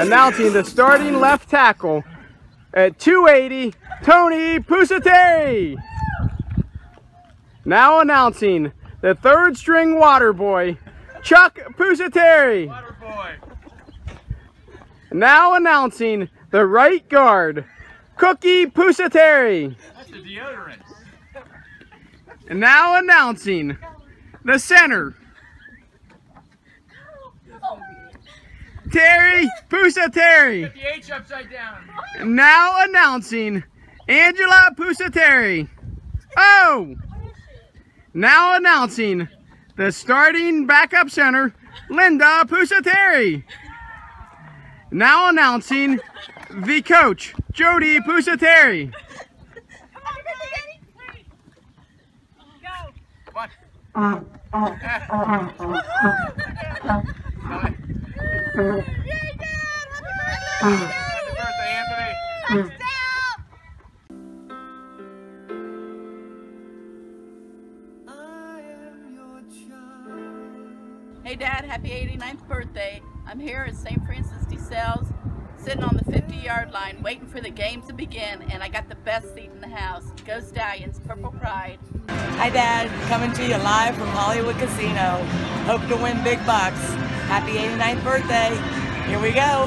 announcing the starting left tackle at 280, Tony Pusateri. Now announcing the third string water boy, Chuck Pusateri. Water boy. Now announcing the right guard, Cookie Pusateri. That's the deodorant. And now announcing the center, Terry Pusateri. Get the H upside down. And now announcing Angela Pusateri. Oh! Now announcing the starting backup center, Linda Pusateri. Now announcing the coach, Jody Pusateri. Come on. Happy birthday, Anthony. Hey Dad, happy 89th birthday. I'm here at St. Francis de Sales, sitting on the 50-yard line waiting for the game to begin, and I got the best seat in the house. Go Stallions, Purple Pride. Hi Dad, coming to you live from Hollywood Casino. Hope to win big bucks. Happy 89th birthday. Here we go.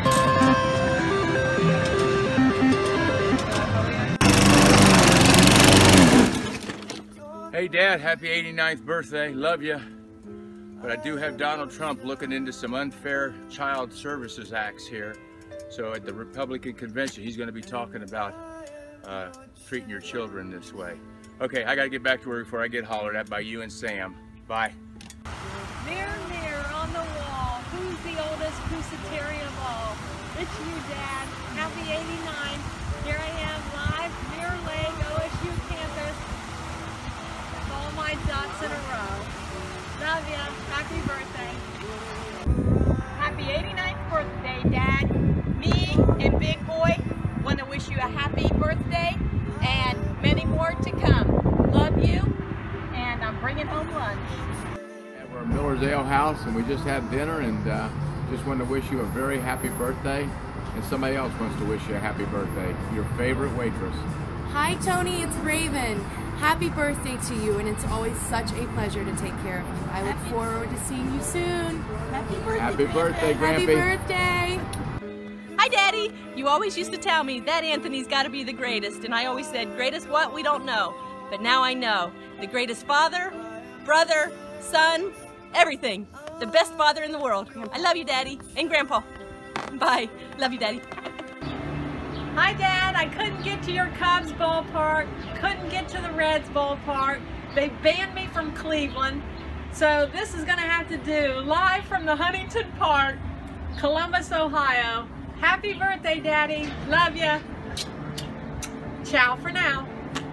Hey Dad, happy 89th birthday. Love you. But I do have Donald Trump looking into some unfair child services acts here. So at the Republican convention, he's going to be talking about treating your children this way. Okay, I got to get back to work before I get hollered at by you and Sam. Bye. Mirror, mirror on the wall, who's the oldest Pusateri of all? It's you, Dad. Happy 89. Here I am live, Mirror Lake, OSU campus. All my ducks in a row. Love ya. Happy birthday. Happy 89th birthday, Dad. Me and Big Boy want to wish you a happy birthday and many more to come. Love you, and I'm bringing home lunch. We're at Miller's Ale House, and we just had dinner, and just wanted to wish you a very happy birthday. And somebody else wants to wish you a happy birthday. Your favorite waitress. Hi Tony, it's Raven. Happy birthday to you, and it's always such a pleasure to take care of you. I look forward to seeing you soon. Happy birthday. Happy birthday, Grampy. Happy birthday. Hi Daddy! You always used to tell me that Anthony's got to be the greatest, and I always said, greatest what? We don't know. But now I know. The greatest father, brother, son, everything. The best father in the world. I love you, Daddy, and Grandpa. Bye. Love you, Daddy. Hi, Dad. I couldn't get to your Cubs ballpark. Couldn't get to the Reds ballpark. They banned me from Cleveland. So this is going to have to do live from the Huntington Park, Columbus, Ohio. Happy birthday, Daddy. Love ya. Ciao for now.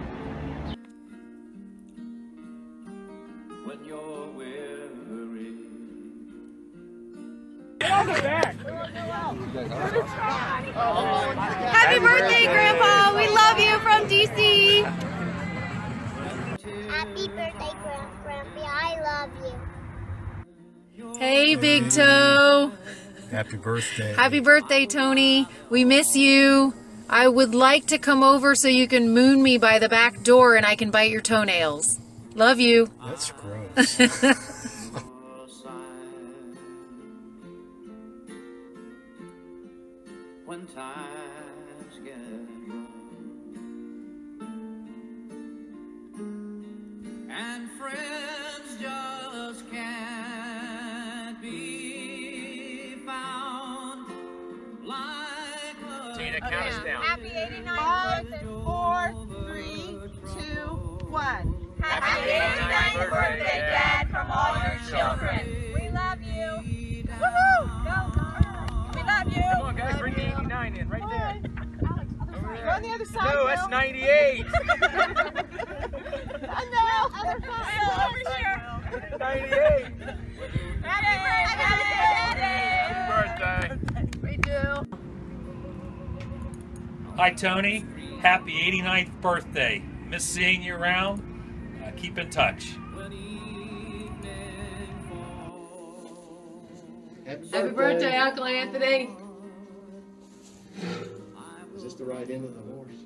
When you're weary. Happy birthday, Grandpa. We love you from DC. Happy birthday, Grampy. I love you. Hey, Big Toe. Happy birthday. Happy birthday, Tony. We miss you. I would like to come over so you can moon me by the back door and I can bite your toenails. Love you. That's gross. When times get rough and friends just can't be found like Tina, count us down. Happy 89th birthday. 4, 3, 2, 1. Happy 89th birthday, Dad, from all your children. We love you. Woohoo! Go. We love you. Come on, guys, bring the 89 in right there. Go on the other side. No, that's 98. I know. Other side. Over here. 98. Happy birthday. Birthday. We do. Hi Tony, happy 89th birthday. Miss seeing you around. Keep in touch. Happy birthday, Uncle Anthony. Is this the right end of the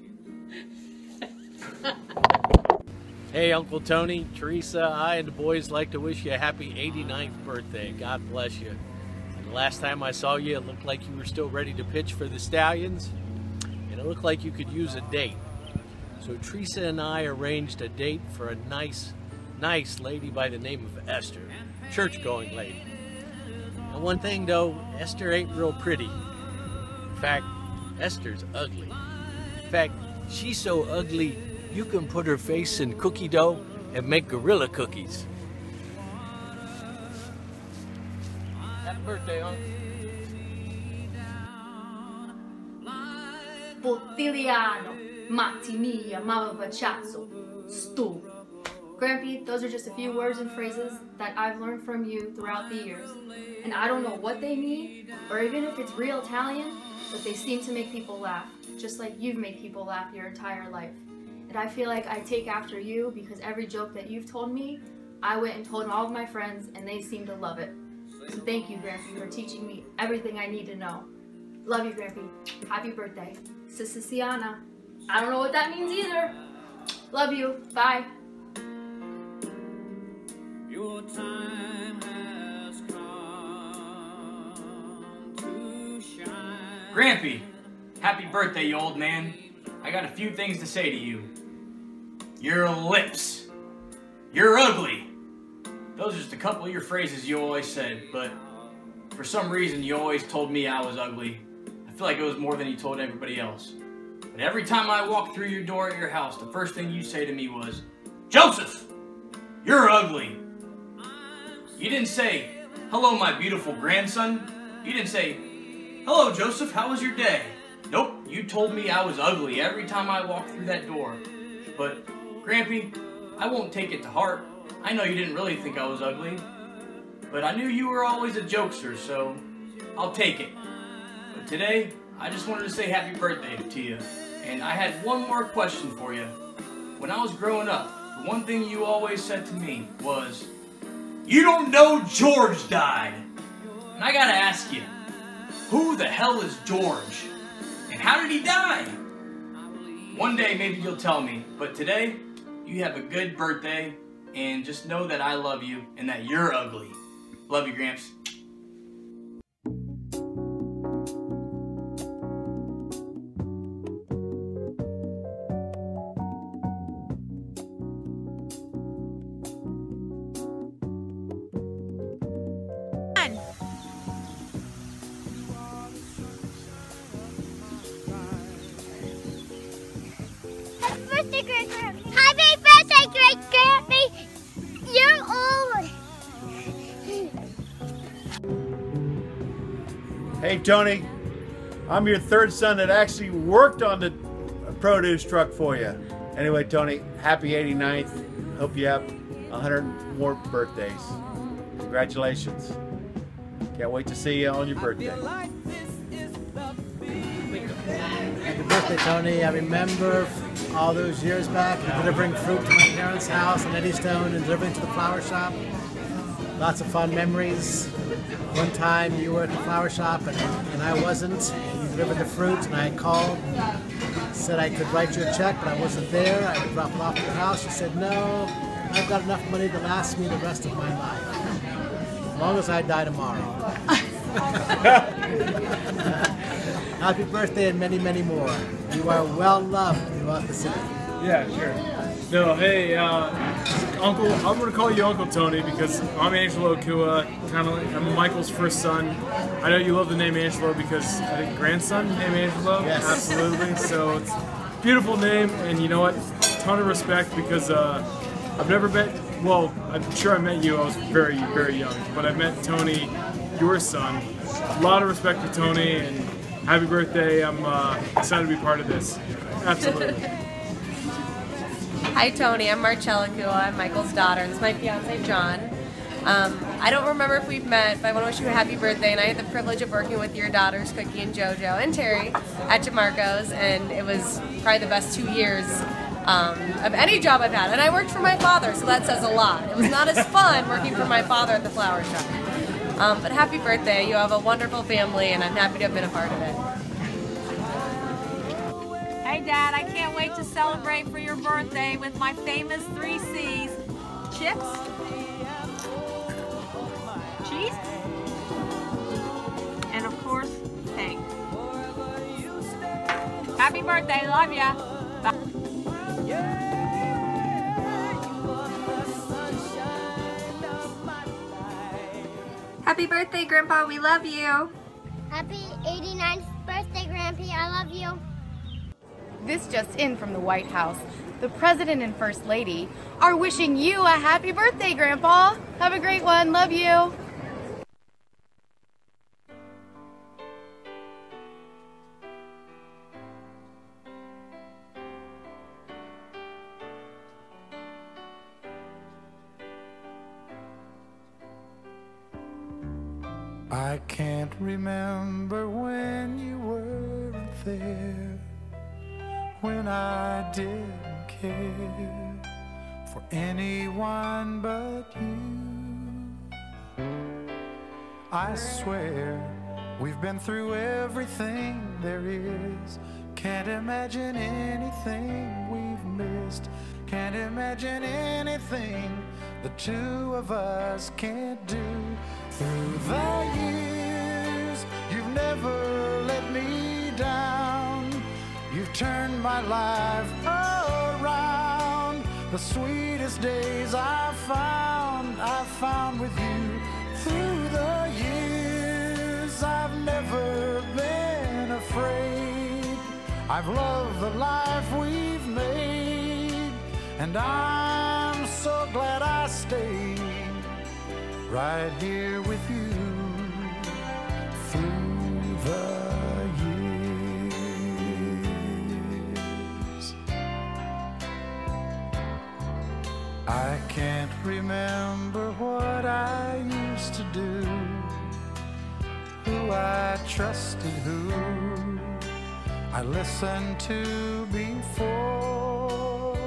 horse? Hey, Uncle Tony, Teresa, I and the boys like to wish you a happy 89th birthday. God bless you. And the last time I saw you, it looked like you were still ready to pitch for the Stallions, and it looked like you could use a date. So Teresa and I arranged a date for a nice lady by the name of Esther, church-going lady. And one thing though, Esther ain't real pretty. In fact, Esther's ugly. In fact, she's so ugly, you can put her face in cookie dough and make gorilla cookies. Happy birthday, Unc. Bottiliano, Matti mia, mama vacciazzo, stu. Grampy, those are just a few words and phrases that I've learned from you throughout the years. And I don't know what they mean, or even if it's real Italian, but they seem to make people laugh, just like you've made people laugh your entire life. And I feel like I take after you because every joke that you've told me, I went and told all of my friends and they seem to love it. So thank you, Grampy, for teaching me everything I need to know. Love you, Grampy. Happy birthday. Siciliana. I don't know what that means either. Love you. Bye. Your time has come to shine. Grampy, happy birthday, you old man. I got a few things to say to you. Your lips. You're ugly. Those are just a couple of your phrases you always said, but for some reason you always told me I was ugly. I feel like it was more than you told everybody else. But every time I walked through your door at your house, the first thing you say to me was, Joseph, you're ugly. You didn't say, hello, my beautiful grandson. You didn't say, hello, Joseph, how was your day? Nope, you told me I was ugly every time I walked through that door. But, Grampy, I won't take it to heart. I know you didn't really think I was ugly. But I knew you were always a jokester, so I'll take it. But today, I just wanted to say happy birthday to you. And I had one more question for you. When I was growing up, the one thing you always said to me was, you don't know George died. And I gotta ask you, who the hell is George? And how did he die? One day maybe you'll tell me, but today you have a good birthday and just know that I love you and that you're ugly. Love you, Gramps. Happy birthday, Great Grampy! You're old! Hey Tony, I'm your third son that actually worked on the produce truck for you. Anyway, Tony, happy 89th. Hope you have 100 more birthdays. Congratulations. Can't wait to see you on your birthday. Happy birthday, Tony. I remember all those years back delivering fruit to my parents' house in Eddystone and delivering to the flower shop. Lots of fun memories. One time you were at the flower shop and I wasn't. You delivered the fruit and I called, said I could write you a check, but I wasn't there. I would drop it off at your house. You said, no, I've got enough money to last me the rest of my life. As long as I die tomorrow. Happy birthday and many, many more. You are well loved throughout the city. Yeah, sure. No, hey, Uncle, I'm going to call you Uncle Tony because I'm Angelo Kua, kind of like, I'm Michael's first son. I know you love the name Angelo because I think grandson named Angelo. Yes. Absolutely. So it's a beautiful name, and you know what? Ton of respect because I've never met, well, I'm sure I met you, I was very, very young, but I met Tony, your son. A lot of respect for Tony, and happy birthday. I'm excited to be part of this. Absolutely. Hi Tony, I'm Marcella Kua. I'm Michael's daughter. This is my fiance John. I don't remember if we've met, but I want to wish you a happy birthday. And I had the privilege of working with your daughters, Cookie and JoJo, and Terry at DeMarco's, and it was probably the best 2 years of any job I've had. And I worked for my father, so that says a lot. It was not as fun working for my father at the flower shop. But happy birthday. You have a wonderful family, and I'm happy to have been a part of it. Hey Dad, I can't wait to celebrate for your birthday with my famous 3 C's. Chips, cheese, and of course, cake. Happy birthday, love ya. Bye. Happy birthday, Grandpa. We love you. Happy 89th birthday, Grampy. I love you. This just in from the White House. The President and First Lady are wishing you a happy birthday, Grandpa. Have a great one. Love you. I can't remember when you weren't there, when I didn't care for anyone but you. I swear we've been through everything there is. Can't imagine anything we've missed. Can't imagine anything the two of us can't do. Through the years, you've never let me down. You've turned my life around. The sweetest days I found with you. Through the years, I've never been afraid. I've loved the life we've made, and I'm so glad I stayed right here with you through the years. I can't remember what I used to do, who I trusted, who I listened to before.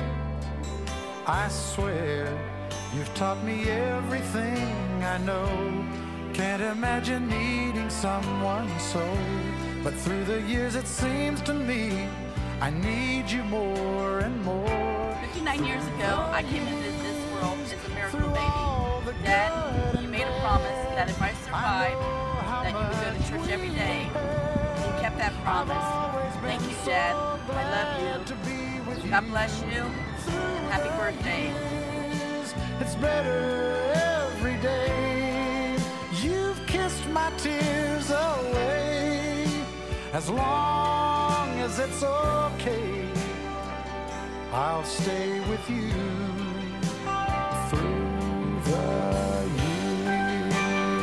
I swear you've taught me everything I know. Can't imagine needing someone so. But through the years it seems to me I need you more and more. 59 years ago, I came into this world as a miracle baby. Dad, you made a promise that if I survived, that you would go to church every day. You kept that promise. Thank you, Dad. I love you. God bless you, and happy birthday. It's better every day. You've kissed my tears away. As long as it's okay, I'll stay with you through the years.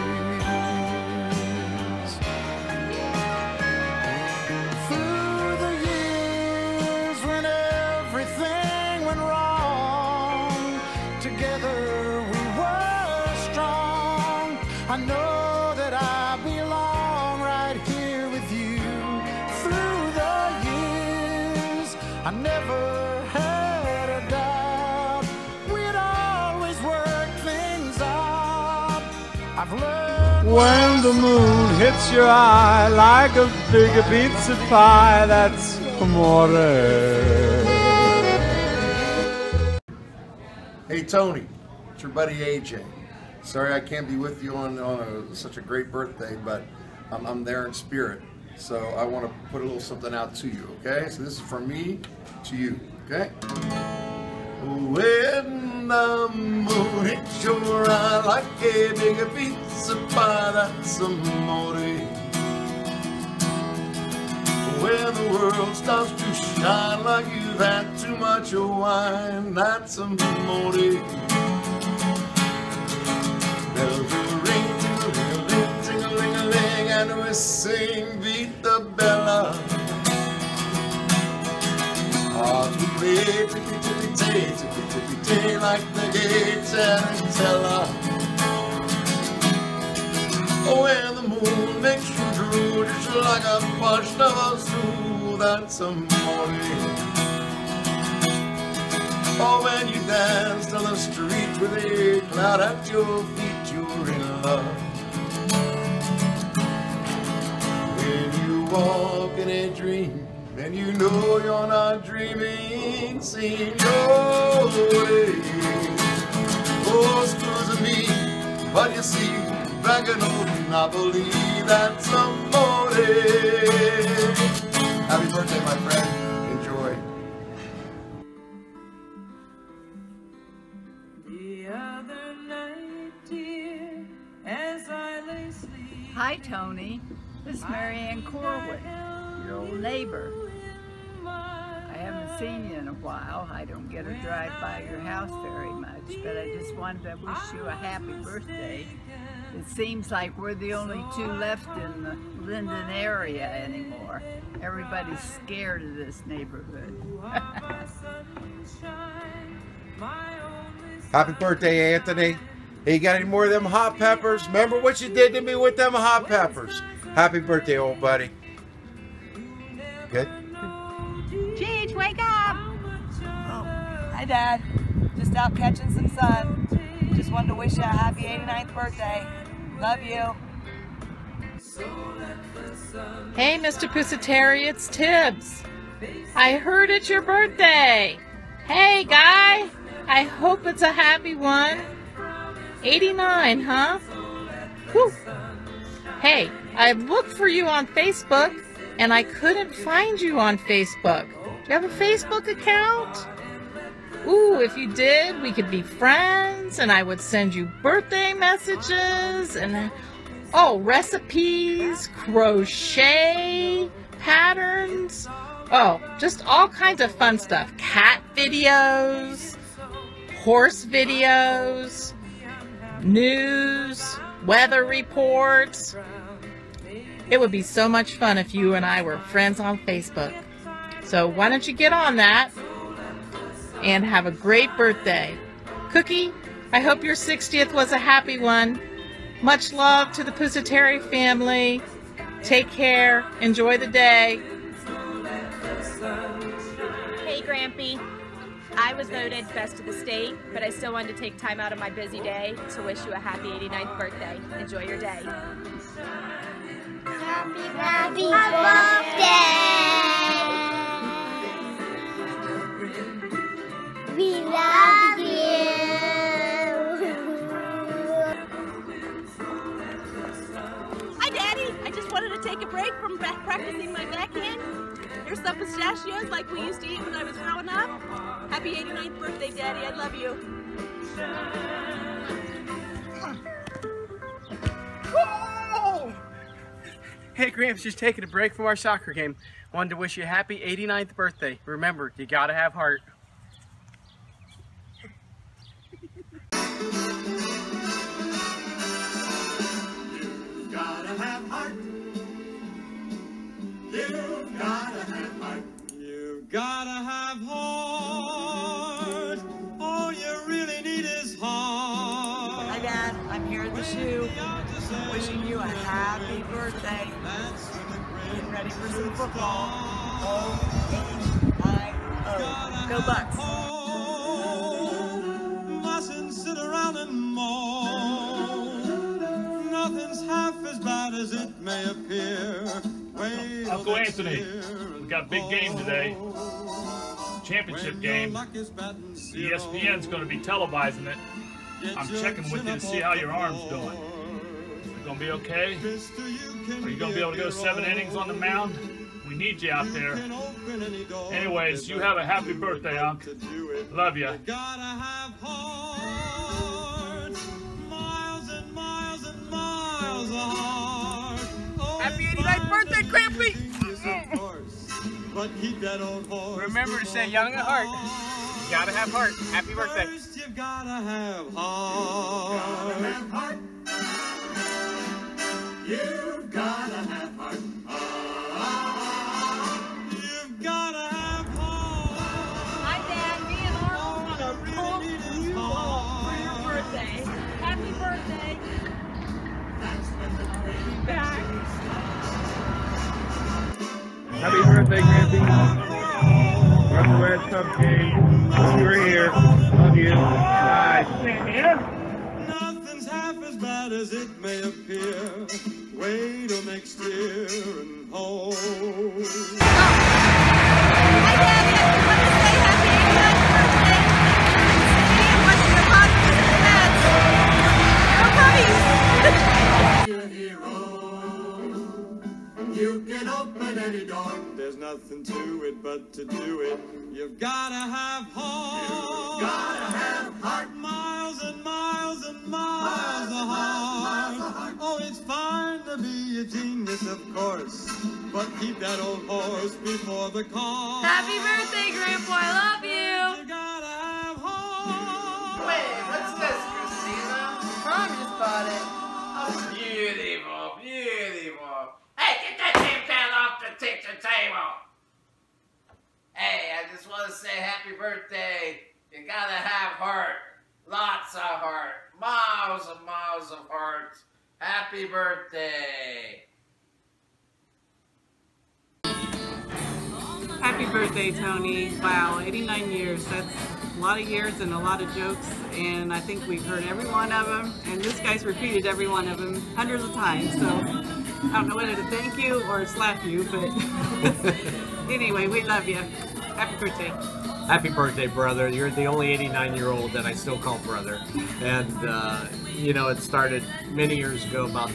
Through the years when everything went wrong, together we were strong. I know that I belong right here with you. Through the years, I never had a doubt. We'd always work things out. I've learned When the moon hits your eye like a big pizza pie, that's amore. Hey Tony, it's your buddy AJ. Sorry I can't be with you on such a great birthday, but I'm there in spirit. So I want to put a little something out to you, okay? So this is from me to you, okay? When the moon hits your eye like a big pizza pie, that's amore. When the world starts to shine like you've had too much wine, that's amore. Bells will ring, ting-a-ling, ting-a-ling-a-ling, and we sing beat the bella. Hearts will play tippy-tippy-tay, tippy-tippy-tay, like the gay tarantella. When the moon makes you drool, just like a punch of a stool, that's amore. Oh, when you dance on the street with a cloud at your feet, you're in love. When you walk in a dream And you know you're not dreaming, seeing your way. Oh, excuse me, but you see, back in old Napoli, that's amore. Happy birthday, my friend. Enjoy. Hi, Tony. This is Mary Ann Corwin, your old neighbor. I haven't seen you in a while. I don't get to drive by your house very much, but I just wanted to wish you a happy birthday. It seems like we're the only two left in the Linden area anymore. Everybody's scared of this neighborhood. Happy birthday, Anthony. Hey, you got any more of them hot peppers? Remember what you did to me with them hot peppers. Happy birthday, old buddy. Good? Gigi, wake up! Oh, hi, Dad. Just out catching some sun. Just wanted to wish you a happy 89th birthday. Love you. Hey, Mr. Pusateri, it's Tibbs. I heard it's your birthday. Hey, guy. I hope it's a happy one. 89, huh? Whew. Hey, I looked for you on Facebook, and I couldn't find you on Facebook. Do you have a Facebook account? Ooh, if you did, we could be friends, and I would send you birthday messages, and oh, recipes, crochet patterns. Oh, just all kinds of fun stuff. Cat videos, horse videos, news, weather reports. It would be so much fun if you and I were friends on Facebook. So why don't you get on that and have a great birthday. Cookie, I hope your 60th was a happy one. Much love to the Pusateri family. Take care. Enjoy the day. Hey, Grampy. I was voted best of the state, but I still wanted to take time out of my busy day to wish you a happy 89th birthday. Enjoy your day. Happy birthday! We love you! Hi, Daddy. I just wanted to take a break from practicing my backhand. Here's some pistachios like we used to eat when I was growing up. Happy 89th birthday, Daddy. I love you. Oh! Hey, Gramps, just taking a break from our soccer game. Wanted to wish you a happy 89th birthday. Remember, you gotta have heart. You gotta have heart. You gotta have heart. You gotta have heart. All you really need is heart. Hi, Dad. I'm here at the shoe. Wishing you a happy birthday. Getting ready for some football. O-H-I-O. Go Bucks. Mustn't sit around and moan. Nothing's half as bad as it may appear. Wait Uncle Anthony, we got a big game today. Championship game. ESPN's going to be televising it. I'm checking with you to see how your arm's doing. Is it going to be okay? Are you going to be able to go 7 innings on the mound? We need you out there. Anyways, you have a happy birthday, Unc. Love you. Happy 89th birthday, Grampy! But keep that old horse. Remember to stay young at heart. You gotta have heart. Happy birthday. First you've gotta have heart. Gotta have heart. You've gotta have heart. You've gotta have heart. Hi, Dad. Me and Arnold want to pump you up for your birthday. Happy birthday. I'll be back. Happy birthday, Grampy. From the West Cubs game. You were here. Love you. Bye. Nothing's half as bad as it may appear. Wait till next year and suppose. Hi, Daddy. I just want to say happy 89th birthday. See you watching the podcast with the Mets. Go Cubbies! You can open any door. There's nothing to it but to do it. You've gotta have heart. You've gotta have heart. Miles and miles and miles of heart. Oh, it's fine to be a genius, of course, but keep that old horse before the car. Happy birthday, Grandpa. I love you. You gotta have heart. Wait, what's this, Christina? Mom just bought it. Oh, beautiful, beautiful. Hey, get that damn cat off the kitchen table. Hey, I just want to say happy birthday. You gotta have heart. Lots of heart. Miles and miles of heart. Happy birthday. Happy birthday, Tony. Wow, 89 years. That's a lot of years and a lot of jokes, and I think we've heard every one of them, and this guy's repeated every one of them hundreds of times, so I don't know whether to thank you or slap you, but anyway, we love you. Happy birthday. Happy birthday, brother. You're the only 89-year-old that I still call brother. And, you know, it started many years ago, about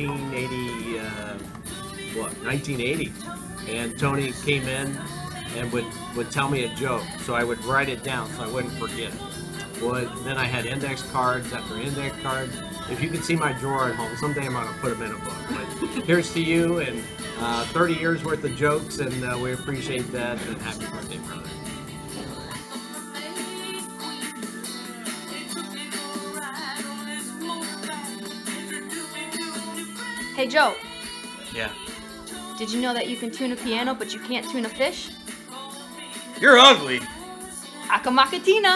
1980. And Tony came in and would tell me a joke, so I would write it down so I wouldn't forget it. Well, then I had index cards after index cards. If you could see my drawer at home, someday I'm going to put them in a book. But here's to you, and 30 years worth of jokes, and we appreciate that, and happy birthday, brother. Hey, Joe. Yeah. Did you know that you can tune a piano, but you can't tune a fish? You're ugly. Akamakatina.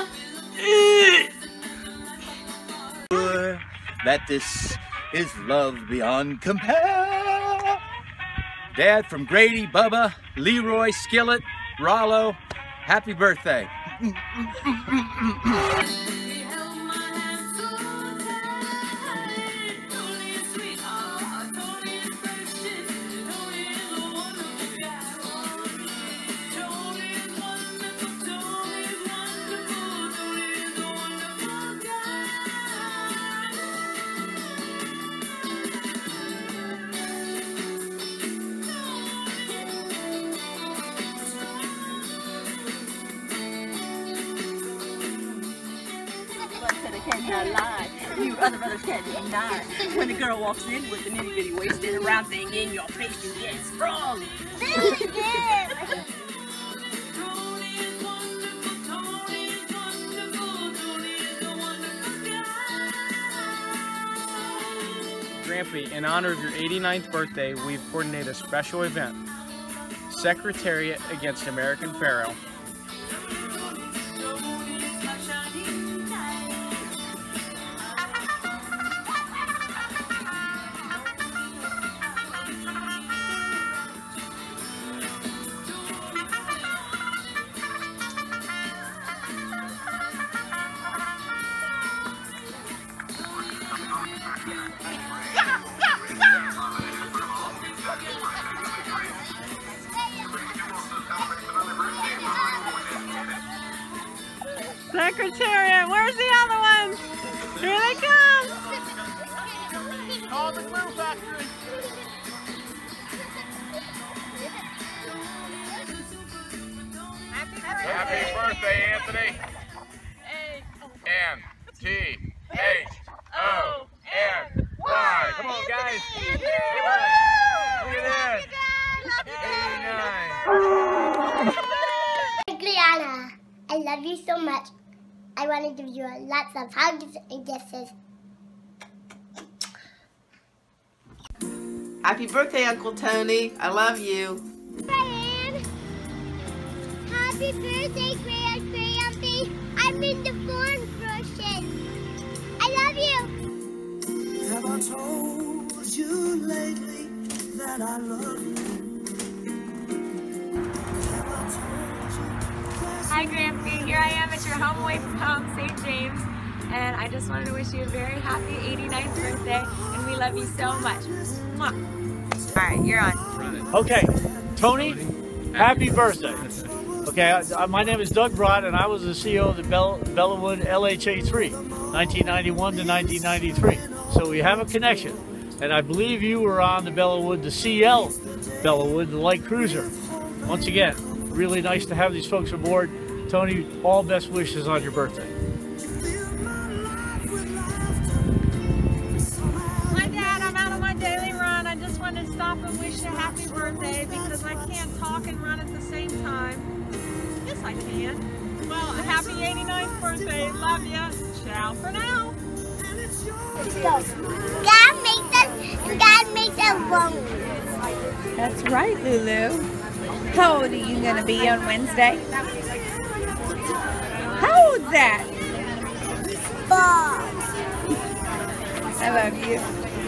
That this is love beyond compare. Dad from Grady, Bubba, Leroy, Skillet, Rollo, happy birthday. Can't lie. You other brothers can't deny. When a girl walks in with an itty bitty waisted and round thing in your face, you get sprung. Grampy, in honor of your 89th birthday, we've coordinated a special event. Secretariat against American Pharaoh. Secretariat, where's the other ones? Here they come! Call the glue factory. Happy birthday, Anthony. N-T-H-O-N-Y. Come on, guys. Look at that. 89. Gliana, I love you so much. I want to give you lots of hugs and kisses. Happy birthday, Uncle Tony. I love you. Brian, happy birthday, Grampy. I'm in the phone person. I love you. Have I told you lately that I love you? Hi, Grampy. Here I am at your home away from home, St. James, and I just wanted to wish you a very happy 89th birthday, and we love you so much. Mwah. right, you're on. Okay, Tony, happy birthday. Okay, my name is Doug Brott, and I was the CEO of the Bellawood LHA3, 1991 to 1993. So we have a connection. And I believe you were on the Bellawood, the CL Bellawood, the light cruiser. Once again, really nice to have these folks aboard. Tony, all best wishes on your birthday. My dad, I'm out on my daily run. I just wanted to stop and wish you a happy birthday because I can't talk and run at the same time. Yes, I can. Well, a happy 89th birthday. Love ya. Ciao for now. God makes us wrong. That's right, Lulu. How old are you going to be on Wednesday? How old's that? 4. I love you.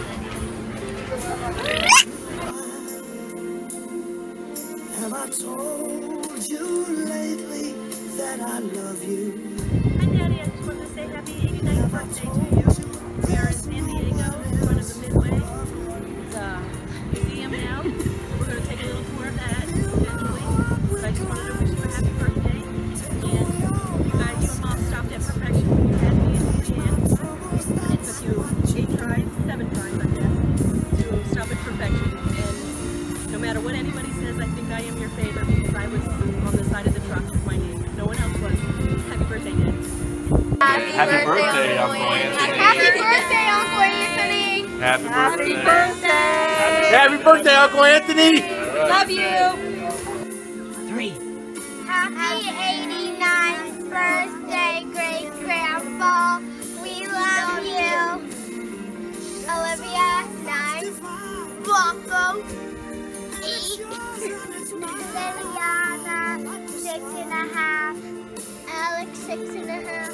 Have I told you lately that I love you? Hi, Daddy. I just wanted to say happy 89th birthday to you. We're in San Diego, in front of the Midway. It's a museum now. We're going to take a little tour of that eventually. But I just wanted to wish you a happy birthday. And you and Mom stopped at perfection when you had me in Japan. It took you 7 tries, I guess, to stop at perfection. And no matter what anybody says, I think I am your favorite because I was on the side of the truck with my name. No one else was. Happy birthday, Dad. Happy birthday, Uncle Anthony. Happy birthday, Uncle Anthony. Happy birthday. Happy Happy birthday, Uncle Anthony. Love you. 3. Happy 89th birthday, great grandpa. We love you. Olivia, 9. Blanco, 8. Liliana, 6.5. Alex, 6.5.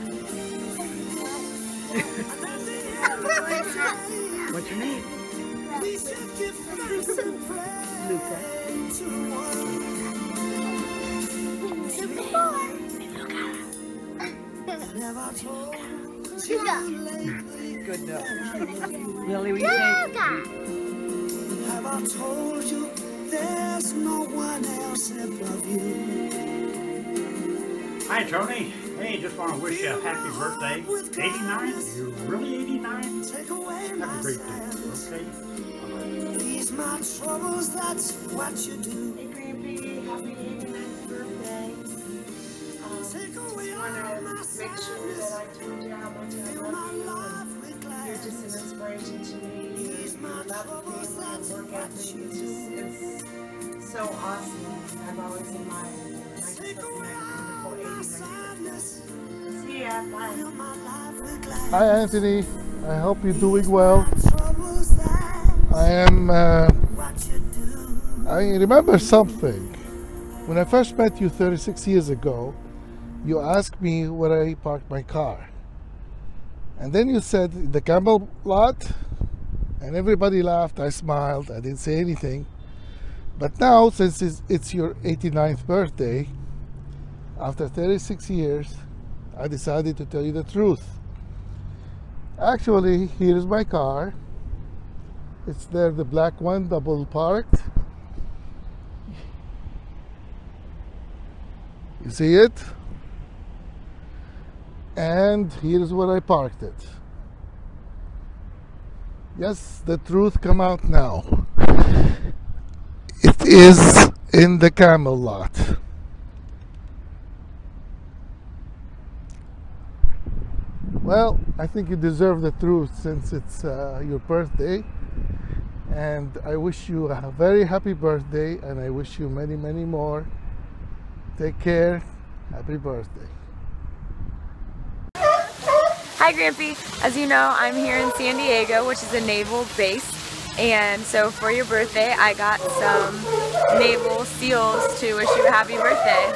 What's your name? Luca. Good enough. Lily, what do you think? Have I told you there's no one else above you? Hi, Tony. Hey, just want to wish you a happy birthday. 89? You're really 89? Have a great day, okay? These my troubles, that's what you do. Hey, Grampy, happy 89th birthday. Just want to make sure that I told you how much I love you. And you're just an inspiration to me. Your love of family and work ethic is it's so awesome. I've always admired you. And I just hope you have a wonderful 89th birthday. See ya. Bye. Hi, Anthony. I hope you're doing well. I remember something. When I first met you 36 years ago, you asked me where I parked my car. And then you said the Campbell lot, and everybody laughed. I smiled. I didn't say anything. But now, since it's your 89th birthday, after 36 years, I decided to tell you the truth. Actually, here's my car. It's there, the black one, double parked. You see it? And here's where I parked it. Yes, the truth come out now. It is in the Camel lot. Well, I think you deserve the truth since it's your birthday. And I wish you a very happy birthday, and I wish you many, many more. Take care. Happy birthday. Hi, Grampy. As you know, I'm here in San Diego, which is a naval base. And so for your birthday, I got some naval seals to wish you a happy birthday.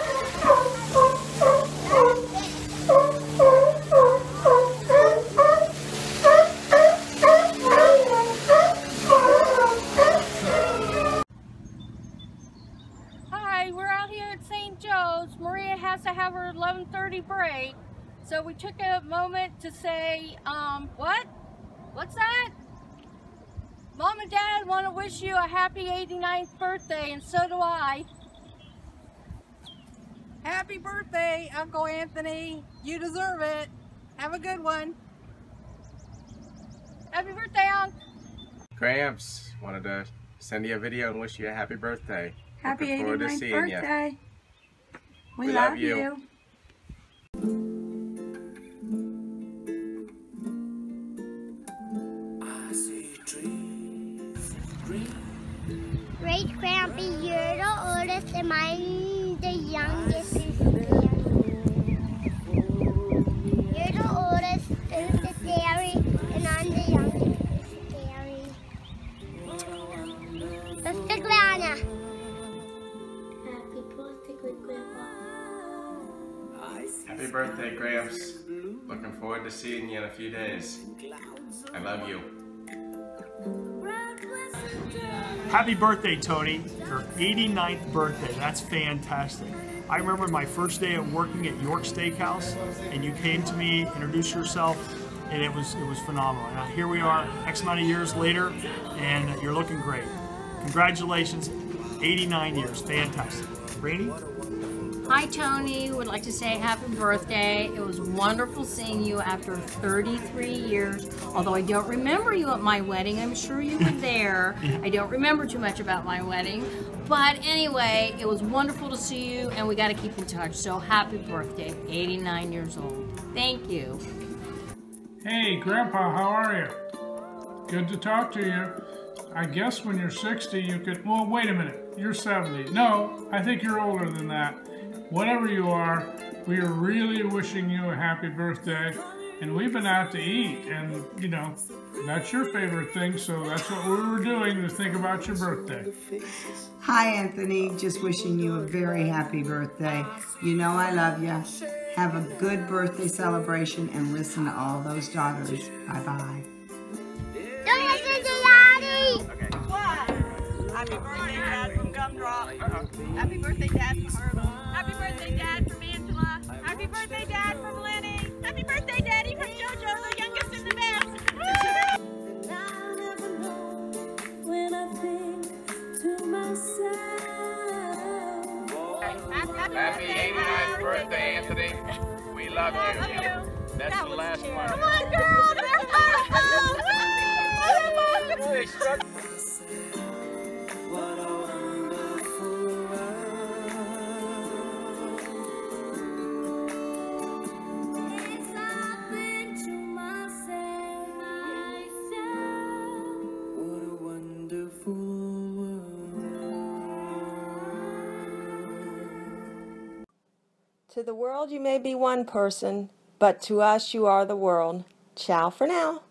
Hi, we're out here at St. Joe's. Maria has to have her 11:30 break. So we took a moment to say, what? What's that? Mom and Dad want to wish you a happy 89th birthday, and so do I. Happy birthday, Uncle Anthony. You deserve it. Have a good one. Happy birthday, Unc. Gramps wanted to send you a video and wish you a happy birthday. Happy Looking forward to 89th seeing birthday. We love you. Great Grampy, you're the oldest and I'm the youngest. You're the oldest, Pusateri, and I'm the youngest, Pusateri. Mr. Glenna. Happy birthday, great grandpa. Happy birthday, Gramps. Looking forward to seeing you in a few days. I love you. Happy birthday, Tony. Your 89th birthday. That's fantastic. I remember my first day of working at York Steakhouse, and you came to me, introduced yourself, and it was phenomenal. And here we are, X amount of years later, and you're looking great. Congratulations, 89 years. Fantastic. Rainey? Hi, Tony. Would like to say happy birthday. It was wonderful seeing you after 33 years. Although I don't remember you at my wedding. I'm sure you were there. I don't remember too much about my wedding. But anyway, it was wonderful to see you, and we got to keep in touch. So happy birthday, 89 years old. Thank you. Hey, Grandpa, how are you? Good to talk to you. I guess when you're 60, you could... Well, wait a minute. You're 70. No, I think you're older than that. Whatever you are, we are really wishing you a happy birthday. And we've been out to eat, and, you know, that's your favorite thing, so that's what we were doing, to think about your birthday. Hi, Anthony. Just wishing you a very happy birthday. You know I love you. Have a good birthday celebration and listen to all those daughters. Bye-bye. Don't listen to Daddy! What? Happy birthday, Dad, from Gumdrop. Happy birthday, Dad, from Herbal. Happy birthday, Dad, from Angela. Happy birthday, Dad, from Lenny. Happy birthday, Daddy, from JoJo, the youngest and the best. When I think to myself. Happy 89th birthday, Anthony. We love you. That's the last one. Come on, girl. They're awesome. What a wonderful world. Yes, I think to myself, what a wonderful world. To the world you may be one person, but to us you are the world. Ciao for now.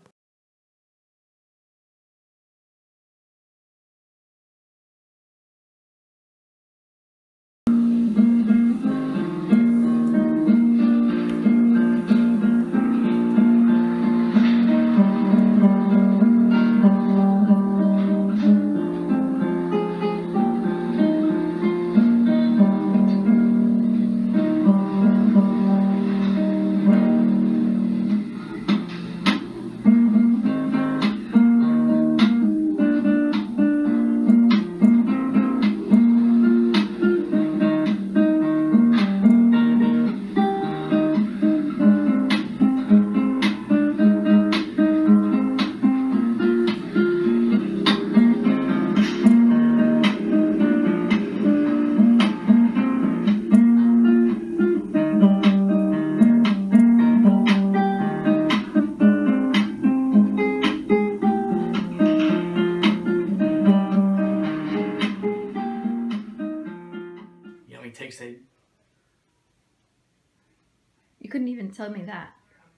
You couldn't even tell me that.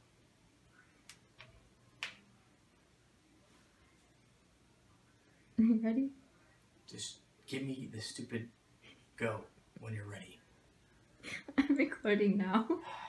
Are you ready? Just give me the stupid go when you're ready. I'm recording now.